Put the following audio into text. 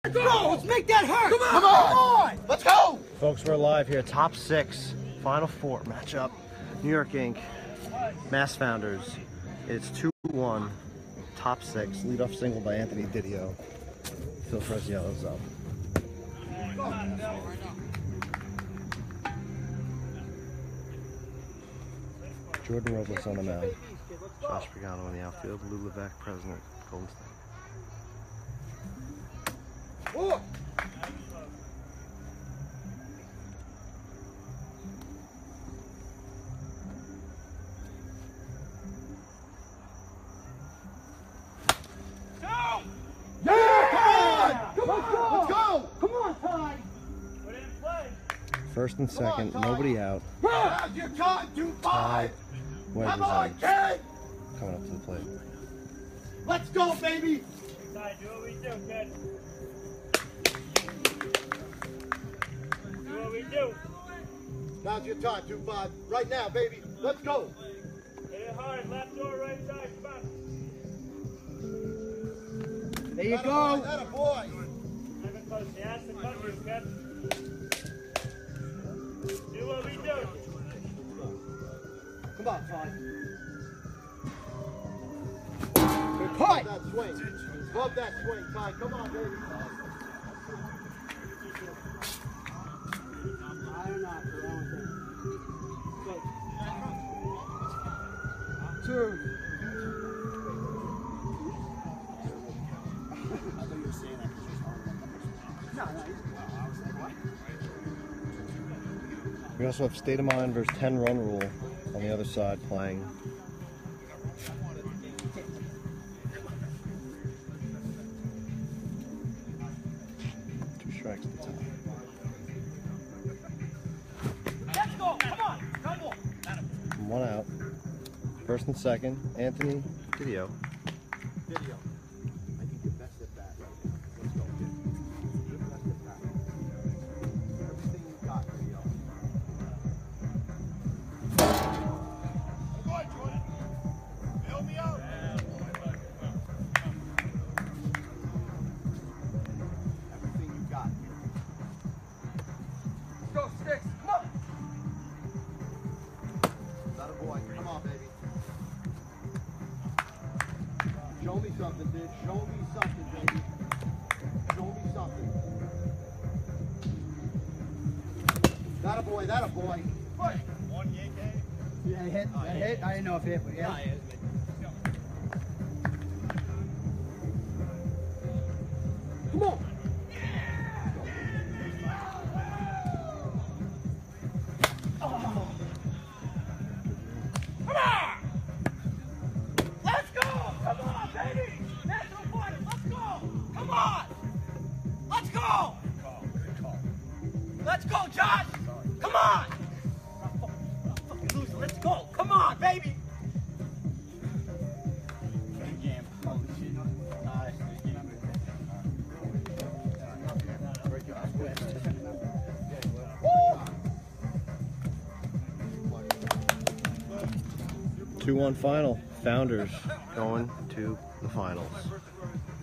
Go! Let's make that hurt! Come on! Come on! Let's go! Folks, we're live here. Top 6, Final 4 matchup. New York Inc. Mass Founders. It's 2-1. Top 6. Leadoff single by Anthony Didio. Phil Fresiello's up. Jordan Robles on the mound. Josh Pagano in the outfield. Lou Levesque, president, Golden State. Oh. First and second, nobody out. You're caught, Ty Come on, kid! coming up to the plate. Let's go, baby! Ty, do what we do, kid. Do what we do. Now's your time, 2-5. Right now, baby. Let's go! Hit it hard, left or right side, come on. There you go! That a boy! Never close, he has to cut you, kid. Do what we do. Come on, Ty. Good putt! That swing. Love that swing, Ty. Come on, baby. Two. We also have State of Mind versus 10-run rule on the other side playing. Two strikes to tie. Let's go! Come on! Come on! One out. First and second, Anthony Didio. Video. I think your best at bat right now. Let's go, kid. Your best at bat. Everything you got, video. Come on, Jordan. Bail me out. Everything you got. Go, Sticks! Come on! Not a boy. Come on, baby. Show me something, dude. Show me something, baby. Show me something. That a boy. That a boy. One yank, eh? Yeah, hit. That hit? I didn't know if it hit, but yeah. Come on. Let's go! Come on, baby! National Finals, let's go! Come on! Let's go! Let's go, Josh! Come on! I'm fucking losing. Let's go! Come on, baby! Woo! 2-1 final. Founders going to the finals.